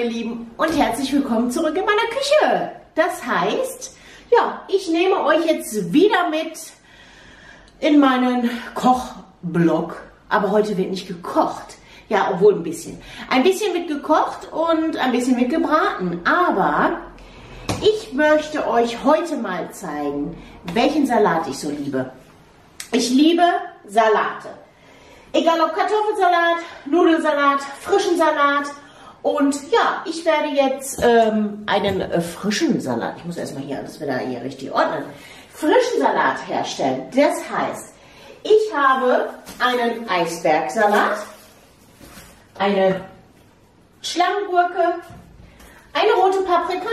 ihr Lieben, und herzlich willkommen zurück in meiner Küche. Das heißt, ja, ich nehme euch jetzt wieder mit in meinen Kochblog. Aber heute wird nicht gekocht. Ja, obwohl ein bisschen. Ein bisschen wird gekocht und ein bisschen wird gebraten. Aber ich möchte euch heute mal zeigen, welchen Salat ich so liebe. Ich liebe Salate. Egal ob Kartoffelsalat, Nudelsalat, frischen Salat. Und ja, ich werde jetzt einen frischen Salat, ich muss erstmal hier alles wieder hier richtig ordnen, frischen Salat herstellen. Das heißt, ich habe einen Eisbergsalat, eine Schlammgurke, eine rote Paprika,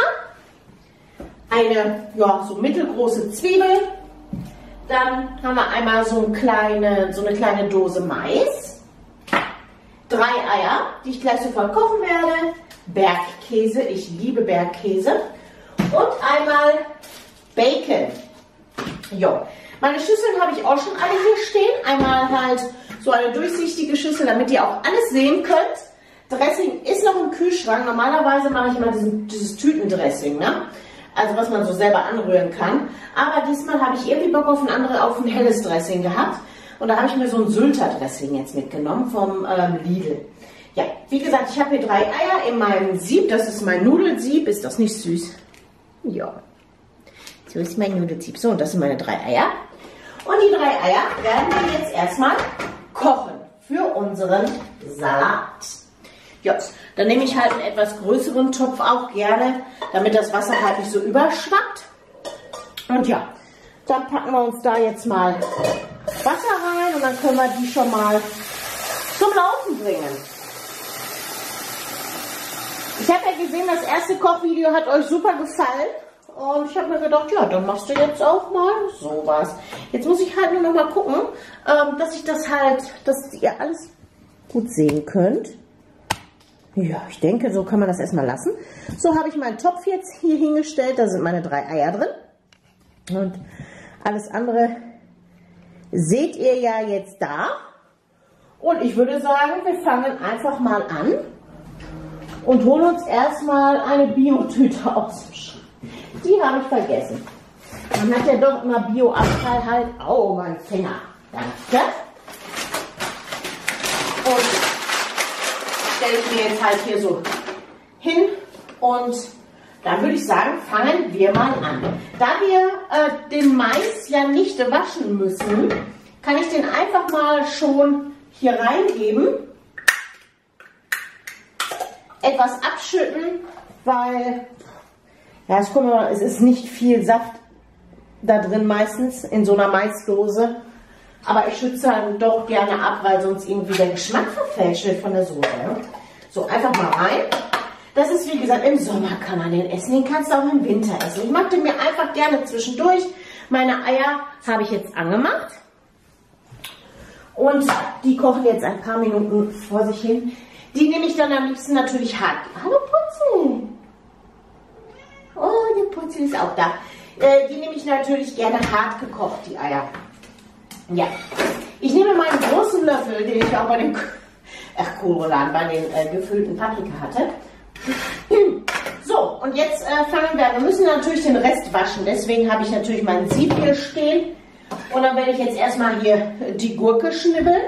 eine ja, so mittelgroße Zwiebel, dann haben wir einmal so eine kleine Dose Mais, 3 Eier, die ich gleich sofort kochen werde, Bergkäse, ich liebe Bergkäse, und einmal Bacon. Jo. Meine Schüsseln habe ich auch schon alle hier stehen. Einmal halt so eine durchsichtige Schüssel, damit ihr auch alles sehen könnt. Dressing ist noch im Kühlschrank. Normalerweise mache ich immer dieses Tütendressing, ne? Also was man so selber anrühren kann. Aber diesmal habe ich irgendwie Bock auf ein helles Dressing gehabt. Und da habe ich mir so ein Sylter-Dressing jetzt mitgenommen vom Lidl. Ja, wie gesagt, ich habe hier 3 Eier in meinem Sieb. Das ist mein Nudelsieb. Ist das nicht süß? Ja. So ist mein Nudelsieb. So, und das sind meine 3 Eier. Und die 3 Eier werden wir jetzt erstmal kochen für unseren Salat. Ja, dann nehme ich halt einen etwas größeren Topf auch gerne, damit das Wasser halt nicht so überschwappt. Und ja, dann packen wir uns da jetzt mal Wasser rein und dann können wir die schon mal zum Laufen bringen. Ich habe ja gesehen, das erste Kochvideo hat euch super gefallen. Und ich habe mir gedacht, ja, dann machst du jetzt auch mal sowas. Jetzt muss ich halt nur noch mal gucken, dass ihr alles gut sehen könnt. Ja, ich denke, so kann man das erstmal lassen. So habe ich meinen Topf jetzt hier hingestellt. Da sind meine 3 Eier drin. Und alles andere seht ihr ja jetzt da. Und ich würde sagen, wir fangen einfach mal an und holen uns erstmal eine Biotüte aus dem Schrank. Die habe ich vergessen. Man hat ja doch immer Bio-Abfall halt. Oh, mein Finger. Danke. Und stelle ich mir jetzt halt hier so hin. Und dann würde ich sagen, fangen wir mal an. Da wir den Mais ja nicht waschen müssen, kann ich den einfach mal schon hier reingeben. Etwas abschütten, weil... Ja, es ist nicht viel Saft da drin meistens in so einer Maisdose. Aber ich schütze dann doch gerne ab, weil sonst irgendwie der Geschmack verfälscht wird von der Soße. Ne? So, einfach mal rein. Das ist wie gesagt, im Sommer kann man den essen. Den kannst du auch im Winter essen. Ich mag den mir einfach gerne zwischendurch. Meine Eier habe ich jetzt angemacht. Und die kochen jetzt ein paar Minuten vor sich hin. Die nehme ich dann am liebsten natürlich hart. Hallo Putzi! Oh, der Putzi ist auch da. Die nehme ich natürlich gerne hart gekocht, die Eier. Ja. Ich nehme meinen großen Löffel, den ich auch bei den Kohlrouladen, bei den gefüllten Paprika hatte. So, und jetzt fangen wir an. Wir müssen natürlich den Rest waschen. Deswegen habe ich natürlich meinen Sieb hier stehen. Und dann werde ich jetzt erstmal hier die Gurke schnibbeln.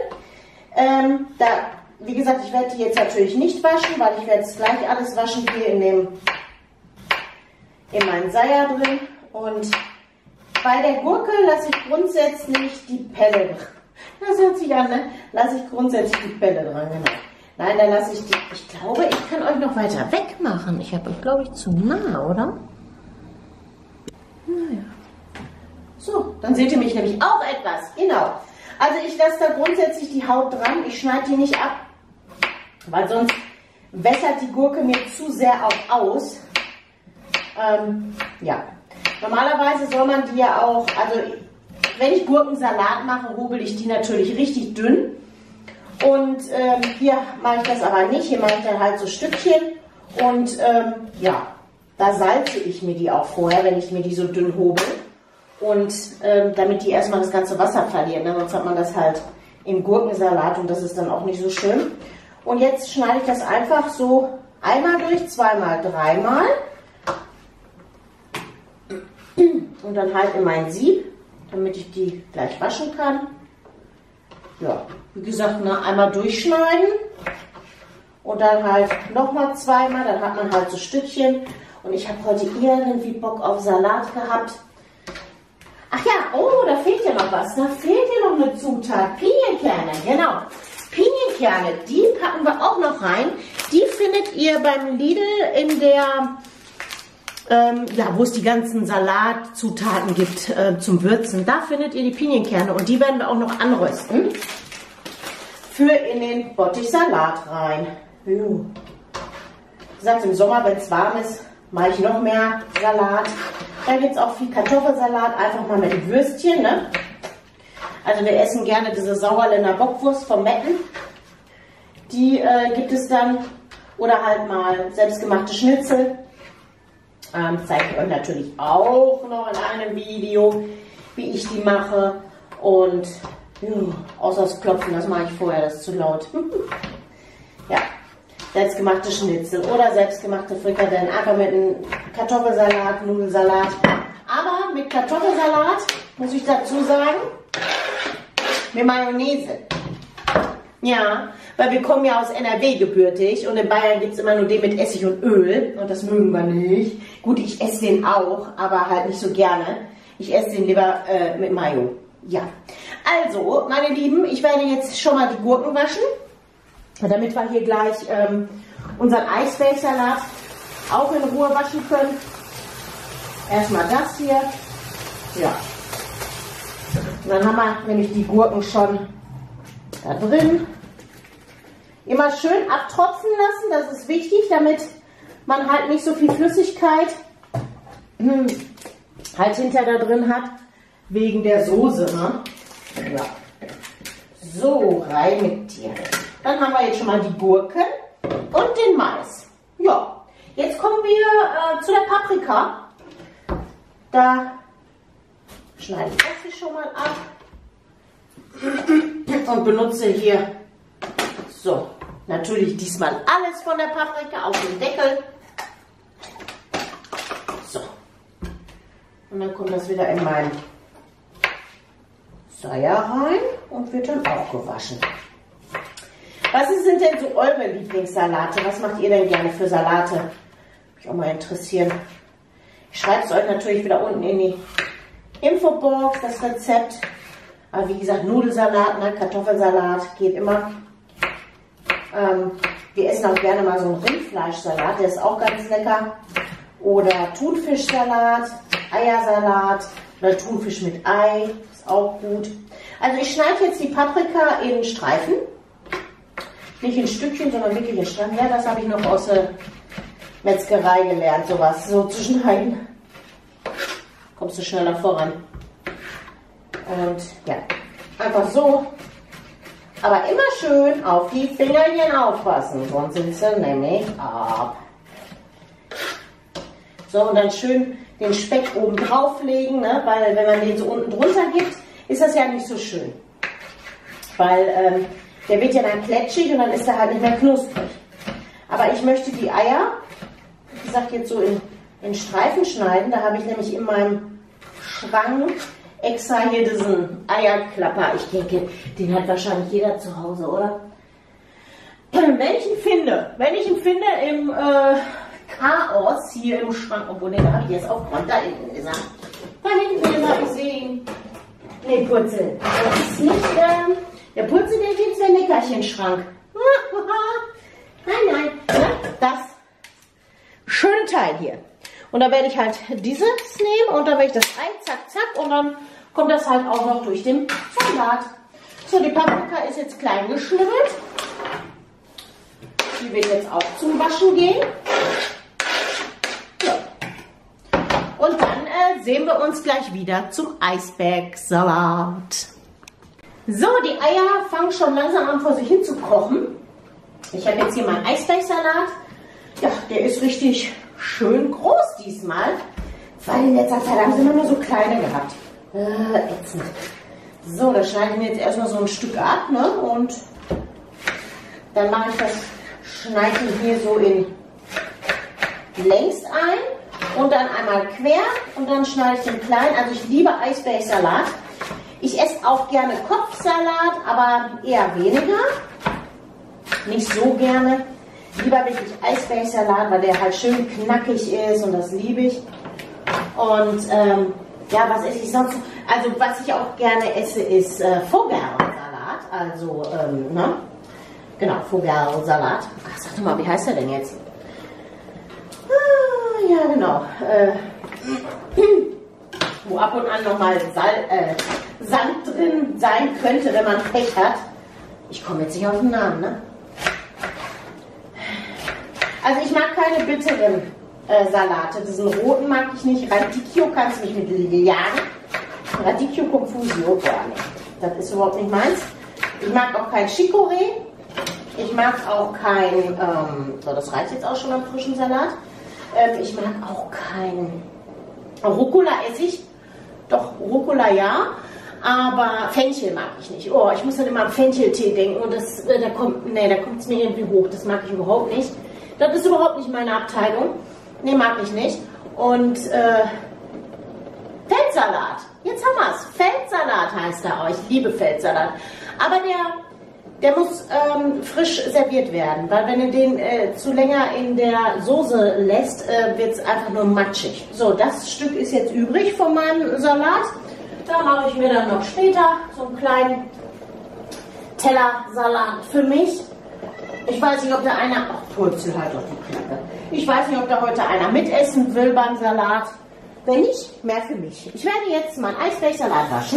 Wie gesagt, ich werde die jetzt natürlich nicht waschen, weil ich werde es gleich alles waschen hier in meinen Seier drin. Und bei der Gurke lasse ich grundsätzlich die Pelle dran. Das hört sich an, ne? Lasse ich grundsätzlich die Pelle dran, genau. Nein, dann lasse ich die. Ich glaube, ich kann euch noch weiter weg machen. Ich habe euch, glaube ich, zu nah, oder? Naja. So, dann seht ihr mich nämlich auch etwas. Genau. Also ich lasse da grundsätzlich die Haut dran. Ich schneide die nicht ab, weil sonst wässert die Gurke mir zu sehr auch aus. Ja, normalerweise soll man die ja auch, also wenn ich Gurkensalat mache, hobel ich die natürlich richtig dünn. Und hier mache ich das aber nicht, hier mache ich dann halt so Stückchen. Und ja, da salze ich mir die auch vorher, wenn ich mir die so dünn hobel. Und damit die erstmal das ganze Wasser verlieren, ne? Sonst hat man das halt im Gurkensalat und das ist dann auch nicht so schön. Und jetzt schneide ich das einfach so Einmal durch, zweimal, dreimal. Und dann halt in mein Sieb, damit ich die gleich waschen kann. Ja, wie gesagt, ne, einmal durchschneiden. Und dann halt nochmal zweimal, dann hat man halt so Stückchen. Und ich habe heute irgendwie Bock auf Salat gehabt. Ach ja, oh, da fehlt ja noch was. Da fehlt ja noch eine Zutat. Pinienkerne, genau. Pinienkerne, die packen wir auch noch rein. Die findet ihr beim Lidl in der, ja, wo es die ganzen Salatzutaten gibt zum Würzen. Da findet ihr die Pinienkerne und die werden wir auch noch anrösten. Für in den Bottichsalat rein. Wie gesagt, im Sommer, wenn es warm ist, mache ich noch mehr Salat. Da gibt es auch viel Kartoffelsalat, einfach mal mit Würstchen. Ne? Also wir essen gerne diese Sauerländer Bockwurst vom Metten. Die gibt es dann. Oder halt mal selbstgemachte Schnitzel. Zeige ich euch natürlich auch noch in einem Video, wie ich die mache. Und ja, außer das Klopfen, das mache ich vorher, das ist zu laut. Ja. Selbstgemachte Schnitzel oder selbstgemachte Frikadellen, einfach mit einem Kartoffelsalat, Nudelsalat. Aber mit Kartoffelsalat, muss ich dazu sagen, mit Mayonnaise. Ja, weil wir kommen ja aus NRW gebürtig und in Bayern gibt es immer nur den mit Essig und Öl und das mögen wir nicht. Gut, ich esse den auch, aber halt nicht so gerne. Ich esse den lieber mit Mayo. Ja, also, meine Lieben, ich werde jetzt schon mal die Gurken waschen. Damit wir hier gleich unseren Eisbergsalat auch in Ruhe waschen können. Erstmal das hier. Ja. Und dann haben wir nämlich die Gurken schon da drin. Immer schön abtropfen lassen, das ist wichtig, damit man halt nicht so viel Flüssigkeit halt hinter da drin hat, wegen der Soße. Ne? Ja. So, rein mit dir. Dann haben wir jetzt schon mal die Gurken und den Mais. Ja, jetzt kommen wir zu der Paprika. Da schneide ich das hier schon mal ab und benutze hier so natürlich diesmal alles von der Paprika auf den Deckel. So. Und dann kommt das wieder in meinen Seier rein und wird dann auch gewaschen. Was sind denn so eure Lieblingssalate? Was macht ihr denn gerne für Salate? Würde mich auch mal interessieren. Ich schreibe es euch natürlich wieder unten in die Infobox, das Rezept. Aber wie gesagt, Nudelsalat, ne? Kartoffelsalat geht immer. Wir essen auch gerne mal so einen Rindfleischsalat, der ist auch ganz lecker. Oder Thunfischsalat, Eiersalat oder Thunfisch mit Ei, ist auch gut. Also ich schneide jetzt die Paprika in Streifen. Nicht in Stückchen, sondern wirklich in Streifen. Ja, das habe ich noch aus der Metzgerei gelernt, sowas so zu schneiden. Kommst du schneller voran. Und ja, einfach so. Aber immer schön auf die Fingerchen aufpassen, sonst sind sie nämlich ab. So, und dann schön den Speck oben drauflegen, ne? Weil wenn man den so unten drunter gibt, ist das ja nicht so schön. Weil der wird ja dann kletschig und dann ist er halt nicht mehr knusprig. Aber ich möchte die Eier, wie gesagt, jetzt so in Streifen schneiden. Da habe ich nämlich in meinem Schrank extra hier diesen Eierklapper. Ich denke, den hat wahrscheinlich jeder zu Hause, oder? Wenn ich ihn finde im Chaos hier im Schrank, obwohl, ne, da habe ich jetzt aufgeräumt, da hinten gesagt. Da hinten gesagt, ich sehe ihn. Ne, Purzel. Das ist nicht, der Purzel, der geht in den Leckerchenschrank. Nein, ne? Das schöne Teil hier. Und da werde ich halt dieses nehmen und dann werde ich das Ei, zack, zack, und dann kommt das halt auch noch durch den Salat. So, die Paprika ist jetzt klein geschnibbelt. Die wird jetzt auch zum Waschen gehen. Ja. Und dann sehen wir uns gleich wieder zum Eisbergsalat. So, die Eier fangen schon langsam an vor sich hin zu kochen. Ich habe jetzt hier meinen Eisbergsalat. Ja, der ist richtig schön groß diesmal, weil in letzter Zeit haben sie immer nur so kleine gehabt. Ätzend. So, da schneide ich mir jetzt erstmal so ein Stück ab, ne? Und dann mache ich das Schneiden hier so in längs ein und dann einmal quer und dann schneide ich den klein. Also ich liebe Eisbergsalat. Ich esse auch gerne Kopfsalat, aber eher weniger. Nicht so gerne. Lieber wirklich Eisbergsalat, weil der halt schön knackig ist und das liebe ich. Und ja, was esse ich sonst? Also was ich auch gerne esse, ist Vogelsalat. Also, ne? Genau, Vogelsalat. Ach, sag doch mal, wie heißt der denn jetzt? Ah, ja, genau. Wo ab und an nochmal Sand drin sein könnte, wenn man Pech hat. Ich komme jetzt nicht auf den Namen, ne? Also ich mag keine bitteren Salate. Diesen roten mag ich nicht. Radicchio kannst du mich mit jagen. Radicchio Confusio, gar nicht. Das ist überhaupt nicht meins. Ich mag auch kein Chicorée. Ich mag auch kein, so das reicht jetzt auch schon am frischen Salat. Ich mag auch kein Rucola esse ich. Doch, Rucola ja. Aber Fenchel mag ich nicht. Oh, ich muss dann immer an Fencheltee denken und das, da kommt es mir irgendwie hoch. Das mag ich überhaupt nicht. Das ist überhaupt nicht meine Abteilung. Nee, mag ich nicht. Und Feldsalat. Jetzt haben wir es. Feldsalat heißt er auch. Ich liebe Feldsalat. Aber der muss frisch serviert werden. Weil wenn du den zu länger in der Soße lässt, wird es einfach nur matschig. So, das Stück ist jetzt übrig von meinem Salat. Da mache ich mir dann noch später so einen kleinen Teller Salat für mich. Ich weiß nicht, ob da einer... Ach, Purzel halt doch die Klappe. Ich weiß nicht, ob da heute einer mitessen will beim Salat. Wenn nicht, mehr für mich. Ich werde jetzt meinen Eisbergsalat waschen.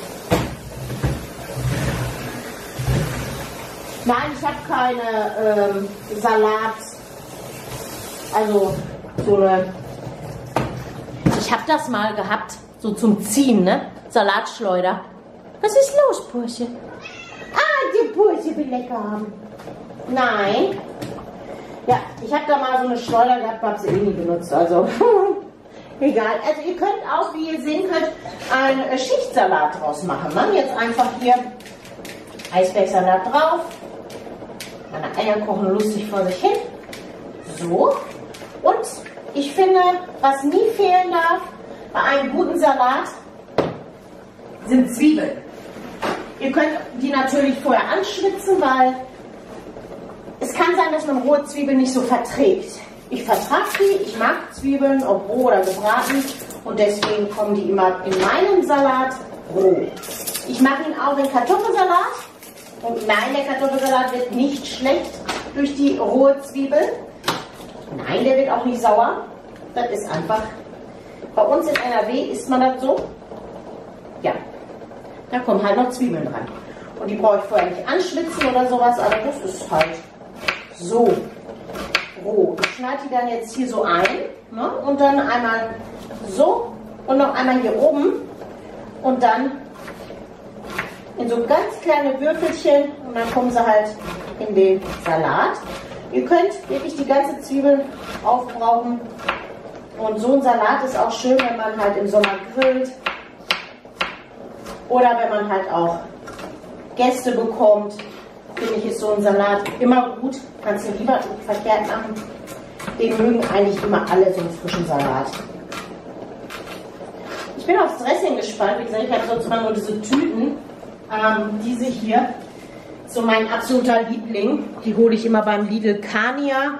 Nein, ich habe keine Salat... Also, so eine... Ich habe das mal gehabt, so zum Ziehen, ne? Salatschleuder. Was ist los, Bursche? Ah, die Bursche will lecker haben. Nein. Ja, ich habe da mal so eine Schleuder gehabt, habe sie eh nie benutzt, also egal. Also ihr könnt auch, wie ihr sehen könnt, einen Schichtsalat draus machen. Ne? Jetzt einfach hier Eisbergsalat drauf. Meine Eier kochen lustig vor sich hin. So. Und ich finde, was nie fehlen darf bei einem guten Salat, sind Zwiebeln. Ihr könnt die natürlich vorher anschwitzen, weil es kann sein, dass man rohe Zwiebeln nicht so verträgt. Ich vertrage die, ich mag Zwiebeln, ob roh oder gebraten, und deswegen kommen die immer in meinen Salat roh. Ich mache ihn auch in Kartoffelsalat, und nein, der Kartoffelsalat wird nicht schlecht durch die rohe Zwiebel. Nein, der wird auch nicht sauer. Das ist einfach, bei uns in NRW isst man das so. Ja, da kommen halt noch Zwiebeln dran. Und die brauche ich vorher nicht anschwitzen oder sowas, aber das ist halt so roh. Ich schneide die dann jetzt hier so ein, ne? Und dann einmal so und noch einmal hier oben und dann in so ganz kleine Würfelchen, und dann kommen sie halt in den Salat. Ihr könnt wirklich die ganze Zwiebel aufbrauchen, und so ein Salat ist auch schön, wenn man halt im Sommer grillt oder wenn man halt auch Gäste bekommt. Finde ich, ist so ein Salat immer gut. Kannst du lieber verkehrt machen. Den mögen eigentlich immer alle, so einen frischen Salat. Ich bin aufs Dressing gespannt. Wie gesagt, ich habe sonst immer nur diese Tüten. Diese hier, so mein absoluter Liebling. Die hole ich immer beim Lidl Kania.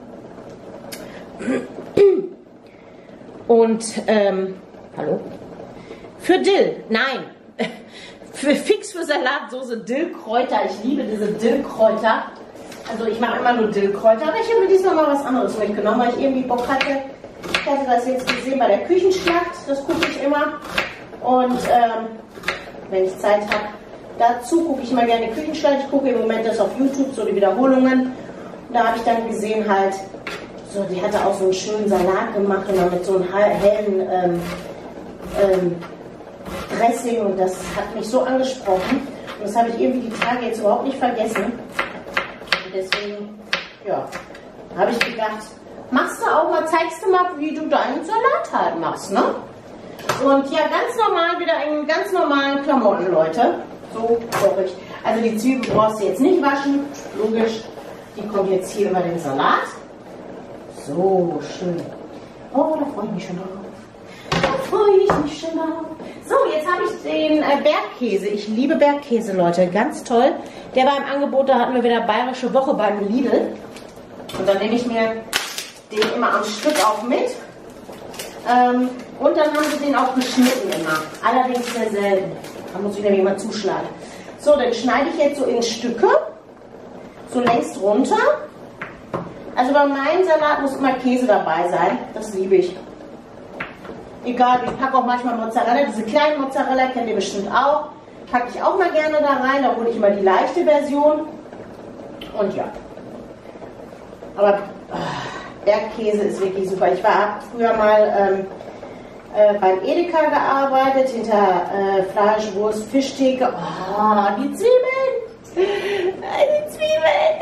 Und, hallo? Für Dill, nein. Fix für Salatsoße Dillkräuter. Ich liebe diese Dillkräuter. Also ich mache immer nur Dillkräuter. Aber ich habe mir diesmal mal was anderes mitgenommen, weil ich irgendwie Bock hatte. Ich hatte das jetzt gesehen bei der Küchenschlacht. Das gucke ich immer. Und wenn ich Zeit habe, dazu gucke ich mal gerne Küchenschlacht. Ich gucke im Moment das auf YouTube, so die Wiederholungen. Und da habe ich dann gesehen halt, so, die hatte auch so einen schönen Salat gemacht und dann mit so einem hellen Dressing, und das hat mich so angesprochen. Und das habe ich irgendwie die Tage jetzt überhaupt nicht vergessen. Und deswegen, ja, habe ich gedacht, machst du auch mal, zeigst du mal, wie du deinen Salat halt machst, ne? Und ja, ganz normal, wieder in ganz normalen Klamotten, Leute. So koche ich. Also die Zwiebeln brauchst du jetzt nicht waschen, logisch. Die kommen jetzt hier über den Salat. So, schön. Oh, da freue ich mich schon drauf. Da freue ich mich schon drauf. So, jetzt habe ich den Bergkäse. Ich liebe Bergkäse, Leute. Ganz toll. Der war im Angebot, da hatten wir wieder Bayerische Woche beim Lidl. Und dann nehme ich mir den immer am Stück auch mit. Und dann haben sie den auch geschnitten immer. Allerdings sehr selten. Da muss ich nämlich mal zuschlagen. So, dann schneide ich jetzt so in Stücke. So längst runter. Also bei meinem Salat muss immer Käse dabei sein. Das liebe ich. Egal, ich packe auch manchmal Mozzarella. Diese kleinen Mozzarella kennt ihr bestimmt auch. Packe ich auch mal gerne da rein. Da hole ich immer die leichte Version. Und ja. Aber Bergkäse ist wirklich super. Ich war früher mal beim Edeka gearbeitet, hinter Fleisch, Wurst, Fischtheke. Oh, die Zwiebeln! Die Zwiebeln!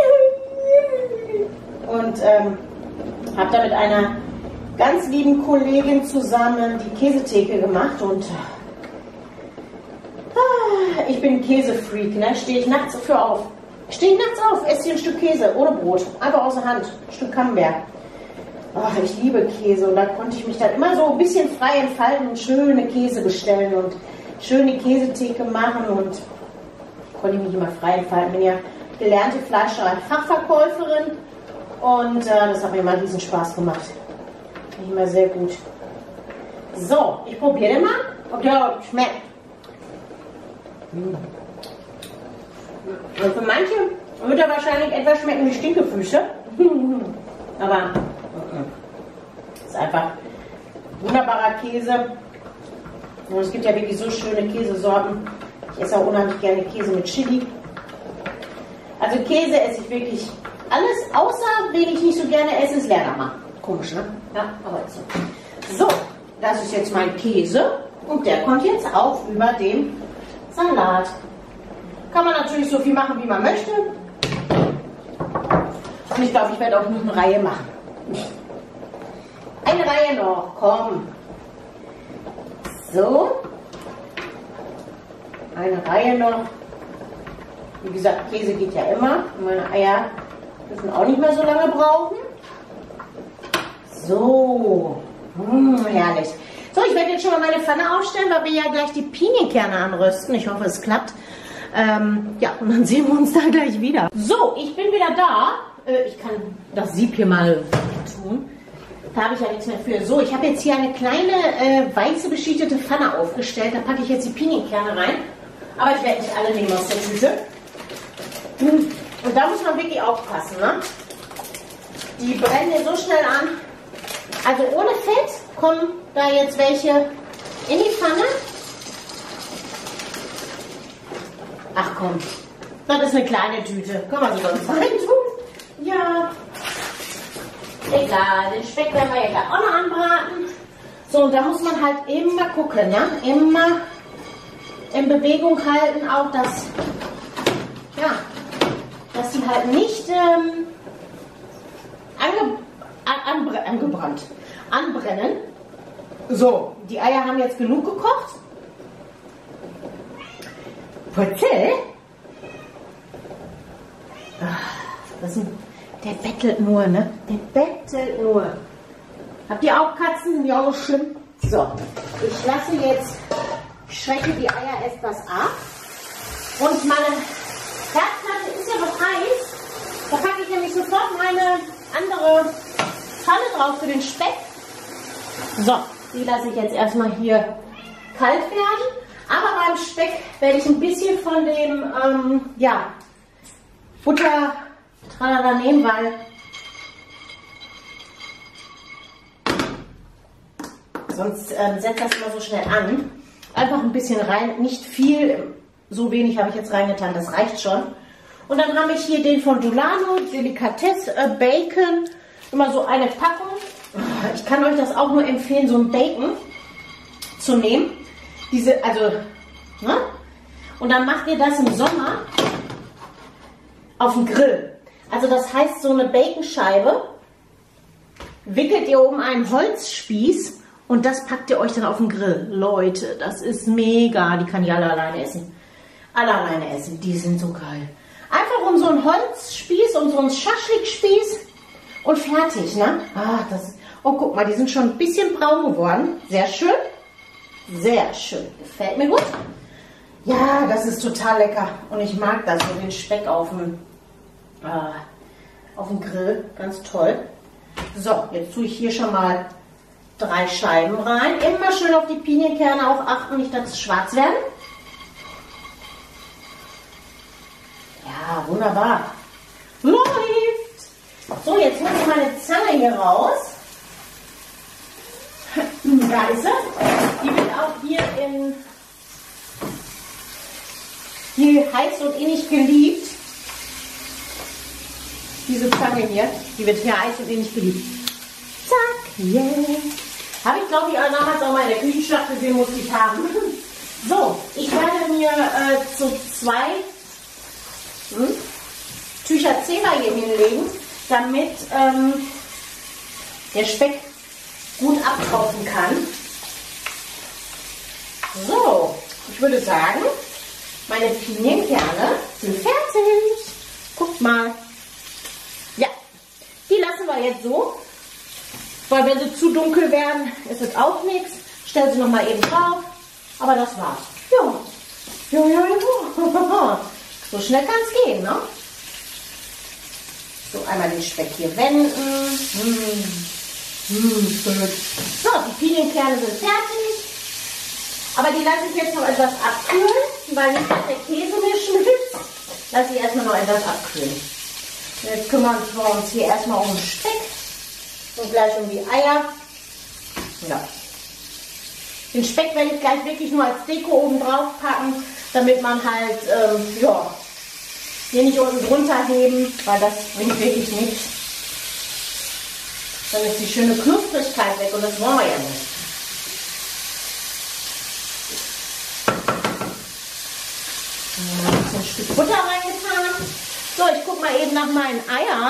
Und habe da mit einer ganz lieben Kollegin zusammen die Käsetheke gemacht. Und ich bin Käsefreak, ne? Stehe ich nachts für auf. Stehe ich nachts auf, esse hier ein Stück Käse ohne Brot. Einfach aus der Hand. Ein Stück Camembert. Oh, ich liebe Käse und da konnte ich mich dann immer so ein bisschen frei entfalten und schöne Käse bestellen und schöne Käsetheke machen und konnte ich mich immer frei entfalten. Bin ja gelernte Fleischerei-Fachverkäuferin und das hat mir immer riesen Spaß gemacht. Finde ich immer sehr gut. So, ich probiere den mal, ob der schmeckt. Und für manche wird er wahrscheinlich etwas schmecken wie Stinkefüße. Aber ist einfach wunderbarer Käse. Und es gibt ja wirklich so schöne Käsesorten. Ich esse auch unheimlich gerne Käse mit Chili. Also Käse esse ich wirklich alles, außer wen ich nicht so gerne esse, ist Leerhammer. Komisch, ne? Ja, aber ist so. So, das ist jetzt mein Käse. Und der kommt jetzt auf über dem Salat. Kann man natürlich so viel machen, wie man möchte. Und ich glaube, ich werde auch noch eine Reihe machen. Eine Reihe noch, komm. So. Eine Reihe noch. Wie gesagt, Käse geht ja immer. Meine Eier dürfen auch nicht mehr so lange brauchen. So. Herrlich. So, ich werde jetzt schon mal meine Pfanne aufstellen, weil wir ja gleich die Pinienkerne anrösten. Ich hoffe, es klappt. Ja, und dann sehen wir uns da gleich wieder. So, ich bin wieder da. Ich kann das Sieb hier mal tun. Da habe ich ja nichts mehr für. So, ich habe jetzt hier eine kleine weiße beschichtete Pfanne aufgestellt. Da packe ich jetzt die Pinienkerne rein. Aber ich werde nicht alle nehmen aus der Tüte. Und da muss man wirklich aufpassen, ne? Die brennen hier so schnell an. Also ohne Fett kommen da jetzt welche in die Pfanne. Ach komm, das ist eine kleine Tüte. Kann man sogar was reintun? Ja. Egal, den Speck werden wir ja auch noch anbraten. So, und da muss man halt immer gucken, ne? Immer in Bewegung halten, auch dass, ja, dass die halt nicht anbrennen. So, die Eier haben jetzt genug gekocht. Purzel? Der bettelt nur, ne? Der bettelt nur. Habt ihr auch Katzen? Sind die auch so schlimm? So, ich lasse jetzt, schrecke die Eier etwas ab. Und meine Herdplatte ist ja noch heiß. Da packe ich nämlich sofort meine andere Pfanne drauf für den Speck. So, die lasse ich jetzt erstmal hier kalt werden. Aber beim Speck werde ich ein bisschen von dem ja, Butter tralala nehmen, weil sonst setzt das immer so schnell an. Einfach ein bisschen rein, nicht viel, so wenig habe ich jetzt reingetan, das reicht schon. Und dann habe ich hier den von Dulano, Delicatesse Bacon, immer so eine Packung. Ich kann euch das auch nur empfehlen, so ein Bacon zu nehmen. Ne? Und dann macht ihr das im Sommer auf dem Grill. Also das heißt, so eine Baconscheibe wickelt ihr um einen Holzspieß und das packt ihr euch dann auf den Grill. Leute, das ist mega. Die kann ich alle alleine essen. Alle alleine essen, die sind so geil. Einfach um so einen Holzspieß, um so einen Schaschlikspieß Und fertig, ne? Ah, oh, guck mal, die sind schon ein bisschen braun geworden. Sehr schön. Sehr schön. Gefällt mir gut. Ja, das ist total lecker. Und ich mag das, so den Speck auf dem Grill. Ganz toll. So, jetzt tue ich hier schon mal 3 Scheiben rein. Immer schön auf die Pinienkerne auch achten, nicht, dass sie schwarz werden. Ja, wunderbar. Läuft! So, jetzt hole ich meine Zange hier raus. Da ist sie. Die wird auch hier heiß und innig geliebt. Diese Zange hier, die wird hier heiß und innig geliebt. Zack, yeah. Habe ich, glaube ich, damals auch mal in der Küchenschlacht gesehen, muss ich haben. So, ich werde mir zu 2 Tücher Zewa hier hinlegen, damit der Speck gut abtropfen kann. So, ich würde sagen, meine Pinienkerne sind fertig. Guckt mal. Ja, die lassen wir jetzt so, weil wenn sie zu dunkel werden, ist es auch nichts. Stell sie noch mal eben drauf, aber das war's. Ja. So schnell kann es gehen, ne? So, einmal den Speck hier wenden. So, die Pinienkerne sind fertig. Aber die lasse ich jetzt noch etwas abkühlen, weil nicht, dass der Käse mir schmilzt. Lasse ich erstmal noch etwas abkühlen. Und jetzt kümmern wir uns hier erstmal um den Speck und gleich um die Eier. Ja. Den Speck werde ich gleich wirklich nur als Deko oben drauf packen, damit man halt, hier nicht unten drunter heben, weil das bringt wirklich nichts. Dann ist die schöne Knusprigkeit weg und das wollen wir ja nicht. Ein bisschen ein Stück Butter reingetan. So, ich gucke mal eben nach meinen Eiern.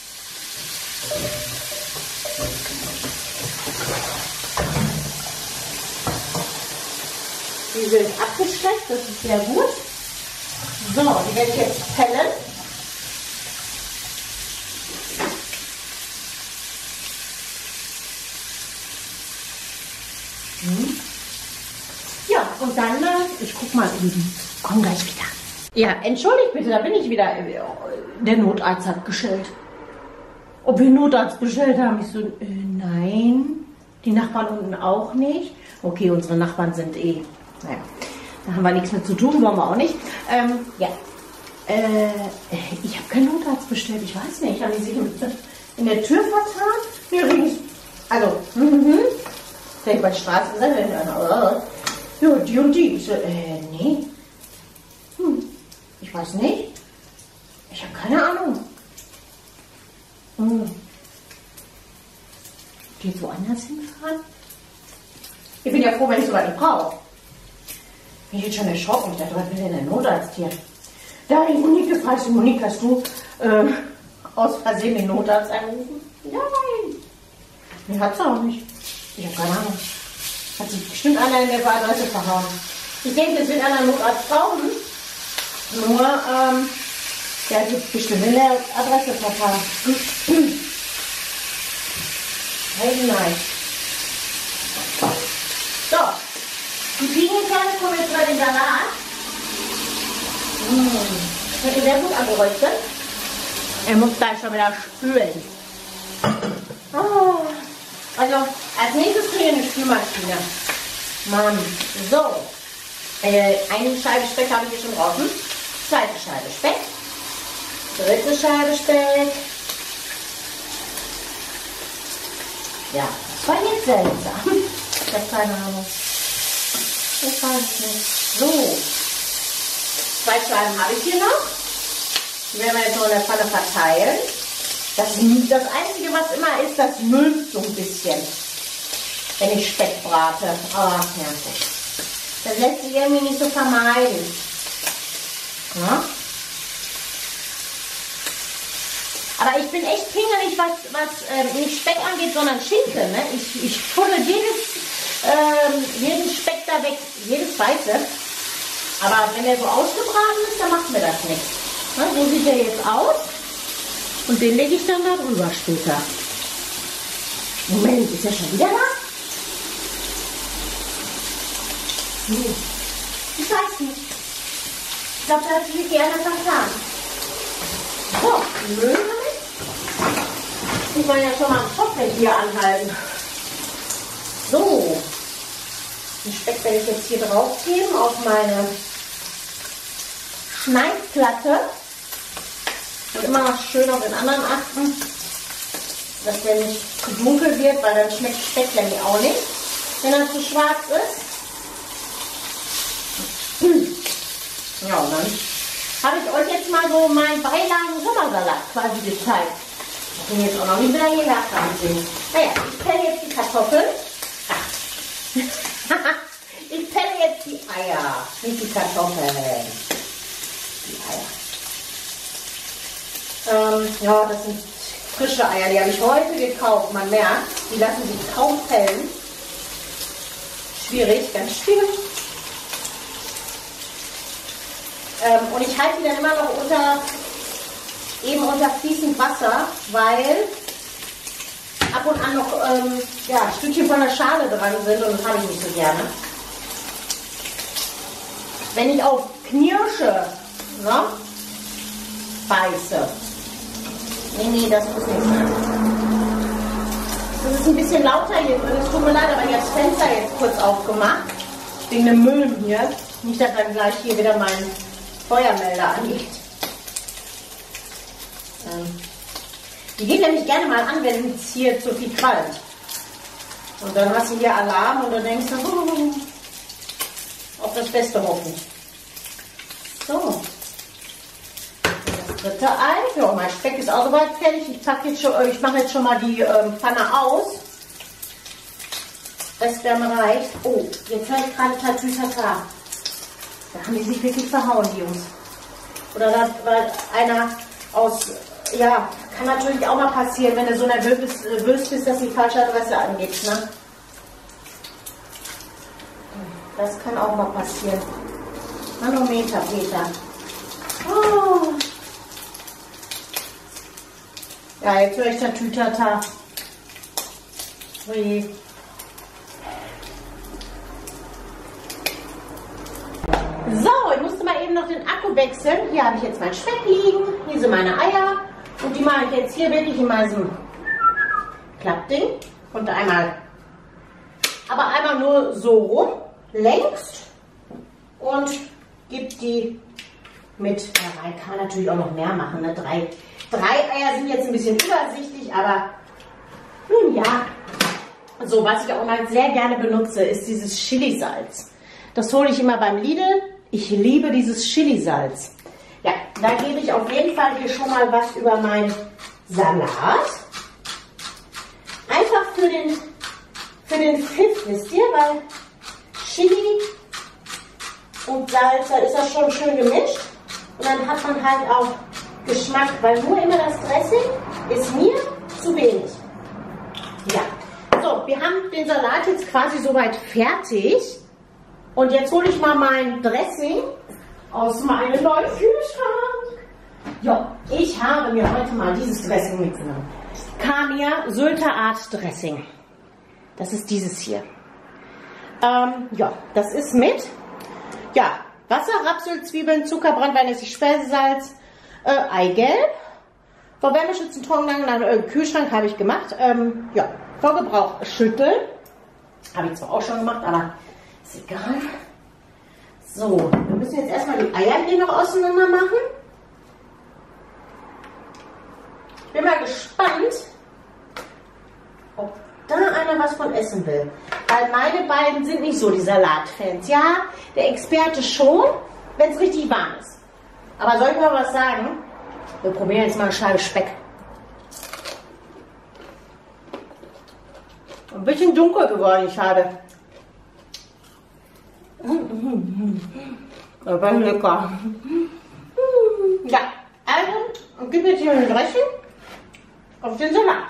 Die sind abgeschleckt, das ist sehr gut. So, die werde ich jetzt pellen. Ja, und dann, ich guck mal eben. Komm gleich wieder. Ja, entschuldigt bitte, da bin ich wieder. Der Notarzt hat geschellt. Ob wir Notarzt bestellt haben? Ich so, nein. Die Nachbarn unten auch nicht. Okay, unsere Nachbarn sind naja, da haben wir nichts mit zu tun, wollen wir auch nicht. Ja. Ich habe keinen Notarzt bestellt, ich weiß nicht. Haben die sich in der Tür vertan? Übrigens, also, vielleicht bei der Straße gesagt, ja, die und die. Ich so, nee. Ich weiß nicht. Ich habe keine Ahnung. Geht woanders hinfahren? Ich bin ja froh, wenn ich sowas nicht brauche. Bin ich jetzt schon erschrocken. Ich dachte, was will denn der Notarzt hier? Da habe ich Monique gefragt. Monique, hast du aus Versehen den Notarzt angerufen? Nein. Nee, hat sie auch nicht. Ich habe keine Ahnung. Hat sich bestimmt einer in der Adresse verhauen. Ich denke, es wird einer Notarzt brauchen. Nur, der gibt bestimmt in der Adresse verfahren. Hey, nein. So, die Pinienkerne kommen jetzt bei den Salat. Das wird sehr gut angeröstet. Er muss gleich schon wieder spülen. Oh. Also, als nächstes kriege ich eine Spülmaschine. Mann, so. Eine Scheibe Speck habe ich hier schon draußen. Zweite Scheibe Speck. Dritte Scheibe Speck. Ja, das war jetzt seltsam. Ich habe keine Ahnung. Ich weiß es nicht. So. 2 Scheiben habe ich hier noch. Die werden wir jetzt noch in der Pfanne verteilen. Das Einzige, was immer ist, das müllt so ein bisschen, wenn ich Speck brate. Aber ja, gut. Das lässt sich irgendwie nicht so vermeiden. Ja? Aber ich bin echt pingelig, was nicht Speck angeht, sondern Schinken. Ne? Ich fuddel jeden Speck da weg, jedes Weiße. Aber wenn der so ausgebraten ist, dann macht mir das nichts. Ne? So sieht der jetzt aus. Und den lege ich dann da drüber später. Moment, ist er schon wieder da? Nee. Ich weiß nicht. Ich glaube, da hat sie gerne vertan. So, Müll damit. Ich wollte ja schon mal ein Topfett hier anhalten. So. Den Speck werde ich jetzt hier drauf geben auf meine Schneidplatte. Und immer noch schön auf den anderen achten, dass der nicht zu dunkel wird, weil dann schmeckt Speck nämlich auch nicht, wenn er zu schwarz ist. Ja, und dann habe ich euch jetzt mal so meinen Beilagen-Sommersalat quasi gezeigt. Ich bin jetzt auch noch nicht wieder hier nachgegangen. Naja, ich pelle jetzt die Kartoffeln. Ich pelle jetzt die Eier, nicht die Kartoffeln. Die Eier. Ja, das sind frische Eier, die habe ich heute gekauft. Man merkt, die lassen sich kaum pellen. Schwierig, ganz schwierig. Und ich halte die dann immer noch unter fließend Wasser, weil ab und an noch ja, Stückchen von der Schale dran sind und das habe ich nicht so gerne. Wenn ich auf Knirsche, ne, beiße. Nee, das muss nicht sein. Das ist ein bisschen lauter hier drin, es tut mir leid, aber ich habe das Fenster jetzt kurz aufgemacht. Wegen dem Müll hier. Nicht, dass dann gleich hier wieder mein Feuermelder anliegt. Die geht nämlich gerne mal an, wenn es hier zu viel qualmt. Und dann hast du hier Alarm und dann denkst du, auf das Beste hoffen. So. Das dritte Ei. Ja, mein Speck ist auch soweit fertig. Ich mache jetzt schon mal die Pfanne aus. Restwärme reicht. Oh, jetzt höre ich gerade Tatütata. Da haben die sich wirklich verhauen, die Jungs. Oder da war einer aus, ja, kann natürlich auch mal passieren, wenn du so nervös bist, dass die falsche Adresse angibst, ne? Das kann auch mal passieren. Manometer, Peter. Oh. Ja, jetzt höre ich Tatütata. Ui. So, ich musste mal eben noch den Akku wechseln. Hier habe ich jetzt mein Speck liegen. Hier sind meine Eier. Und die mache ich jetzt hier wirklich in meinem Klappding. Und einmal, aber einmal nur so rum, längst. Und gebe die mit rein. Kann man natürlich auch noch mehr machen. Ne? Drei Eier sind jetzt ein bisschen übersichtlich, aber nun ja. So, was ich auch mal sehr gerne benutze, ist dieses Chilisalz. Das hole ich immer beim Lidl. Ich liebe dieses Chilisalz. Ja, da gebe ich auf jeden Fall hier schon mal was über meinen Salat. Einfach für den Pfiff, wisst ihr, weil Chili und Salz, da ist das schon schön gemischt. Und dann hat man halt auch Geschmack, weil nur immer das Dressing ist mir zu wenig. Ja, so, wir haben den Salat jetzt quasi soweit fertig. Und jetzt hole ich mal mein Dressing aus meinem neuen Kühlschrank. Ja, ich habe mir heute mal dieses Dressing mitgenommen. Kamia Sylter Art Dressing. Das ist dieses hier. Ja, das ist mit Wasser, Rapsöl, Zwiebeln, Zucker, Branntweinessig, Speisesalz, Eigelb. Vor Wärmeschützen trocknen, dann Kühlschrank habe ich gemacht. Ja, vor Gebrauch schütteln. Habe ich zwar auch schon gemacht, aber ist egal. So, wir müssen jetzt erstmal die Eier hier noch auseinander machen. Ich bin mal gespannt, ob da einer was von essen will. Weil meine beiden sind nicht so die Salatfans. Ja, der Experte schon, wenn es richtig warm ist. Aber soll ich mal was sagen? Wir probieren jetzt mal eine Scheibe Speck. Ein bisschen dunkel geworden, die Scheibe. Das war lecker. Ja, also, gib jetzt hier ein Dressing auf den Salat.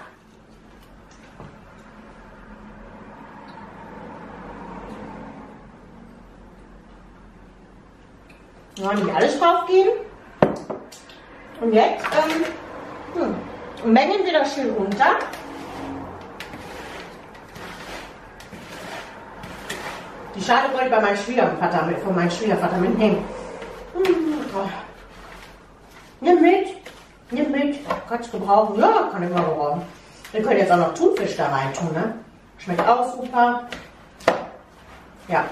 Ja, nicht alles drauf geben. Und jetzt, mengen wir das schön runter. Die Schale wollte ich bei meinem von meinem Schwiegervater mitnehmen. Nimm mit. Kannst du gebrauchen? Ja, kann ich mal gebrauchen. Wir können jetzt auch noch Thunfisch da rein tun, ne? Schmeckt auch super. Ja.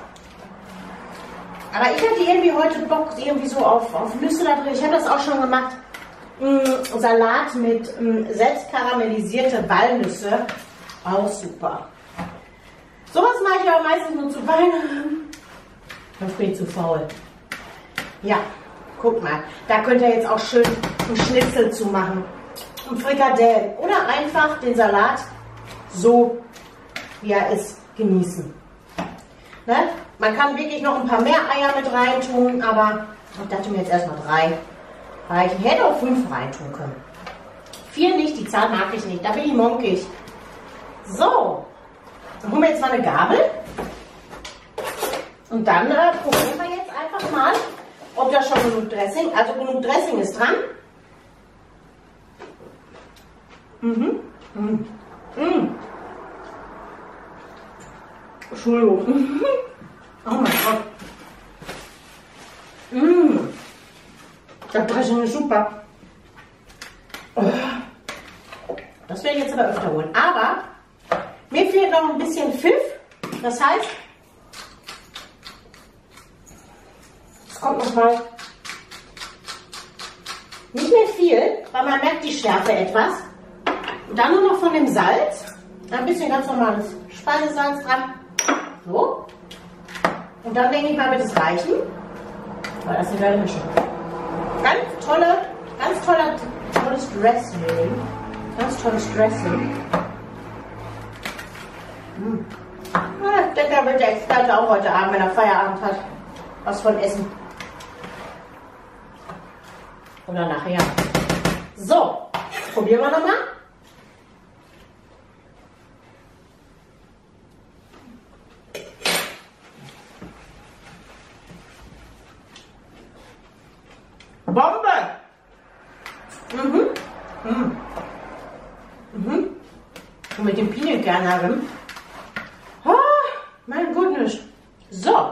Aber ich hatte irgendwie heute Bock irgendwie so auf Nüsse da drin. Ich habe das auch schon gemacht. Salat mit selbst karamellisierte Walnüsse. Auch super. Sowas mache ich aber meistens nur zu Weihnachten. Sonst bin ich zu faul. Ja, guck mal. Da könnt ihr jetzt auch schön einen Schnitzel zu machen. Und Frikadellen. Oder einfach den Salat so, wie er ist, genießen. Ne? Man kann wirklich noch ein paar mehr Eier mit rein tun, aber ich dachte mir jetzt erstmal 3 reichen. Ich hätte auch 5 rein tun können. 4 nicht, die Zahl mag ich nicht. Da bin ich monkig. So. Dann holen wir jetzt mal eine Gabel. Und dann probieren wir jetzt einfach mal, ob da schon genug Dressing, also genug Dressing ist dran. Entschuldigung. Oh mein Gott. Das Dressing ist super. Das werde ich jetzt aber öfter holen. Aber mir fehlt noch ein bisschen Pfiff. Das heißt, es kommt noch mal nicht mehr viel, weil man merkt die Schärfe etwas. Und dann nur noch von dem Salz. Ein bisschen ganz normales Speisesalz dran. So. Und dann denke ich mal, wird es reichen. Weil das hier werde ich schon. Tolles Dressing. Ganz tolles Dressing. Ich denke, da wird der Experte auch heute Abend, wenn er Feierabend hat, was von essen. Oder nachher. So, probieren wir nochmal. Bombe! Und mit dem Pinienkern drin. Oh, mein Goodness. So.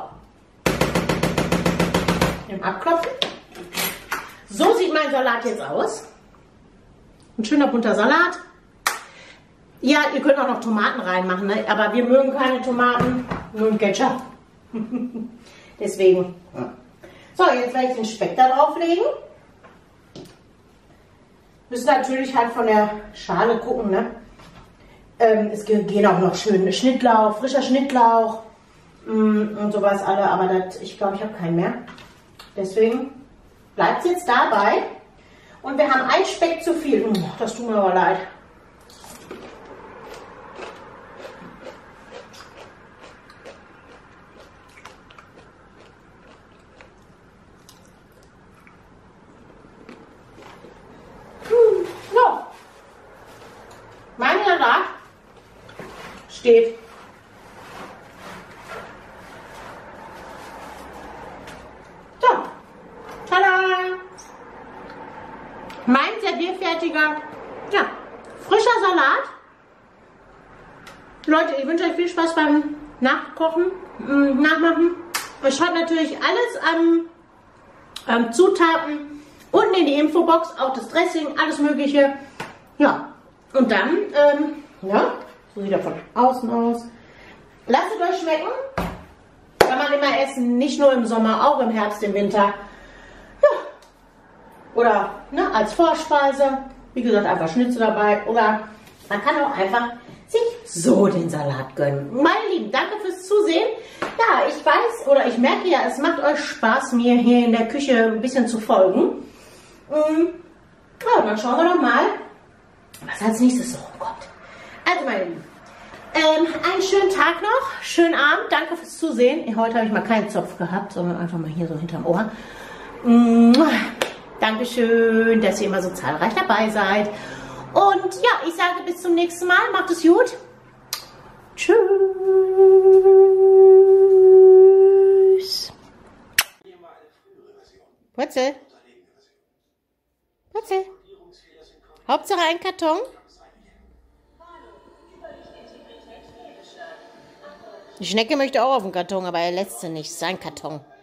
Im Abklopfen. So sieht mein Salat jetzt aus. Ein schöner bunter Salat. Ja, ihr könnt auch noch Tomaten reinmachen, ne? Aber wir mögen keine Tomaten, nur ein Ketchup. Deswegen. So, jetzt werde ich den Speck da drauflegen. Müssen natürlich halt von der Schale gucken, ne? Es gehen auch noch schön Schnittlauch, frischer Schnittlauch und sowas alle, aber ich glaube, ich habe keinen mehr. Deswegen bleibt es jetzt dabei. Und wir haben ein Speck zu viel. Das tut mir aber leid. So. Mein Salat steht. So. Tada! Mein servierfertiger, ja, frischer Salat. Leute, ich wünsche euch viel Spaß beim Nachkochen, Nachmachen. Ich schreibe natürlich alles an Zutaten unten in die Infobox, auch das Dressing, alles Mögliche. Ja, und dann, ja, so sieht er von außen aus. Lasst es euch schmecken. Kann man immer essen, nicht nur im Sommer, auch im Herbst, im Winter. Ja. Oder ne, als Vorspeise. Wie gesagt, einfach Schnitzel dabei. Oder man kann auch einfach sich so den Salat gönnen. Meine Lieben, danke fürs Zusehen. Ja, ich weiß, oder ich merke ja, es macht euch Spaß, mir hier in der Küche ein bisschen zu folgen. Ja, dann schauen wir doch mal, was als nächstes so rumkommt. Also meine Lieben, einen schönen Tag noch, schönen Abend, danke fürs Zusehen. Heute habe ich mal keinen Zopf gehabt, sondern einfach mal hier so hinterm Ohr. Dankeschön, dass ihr immer so zahlreich dabei seid. Und ja, ich sage bis zum nächsten Mal, macht es gut. Tschüss. Putze. Putze. Hauptsache ein Karton. Die Schnecke möchte auch auf den Karton, aber er lässt sie nicht. Sein Karton.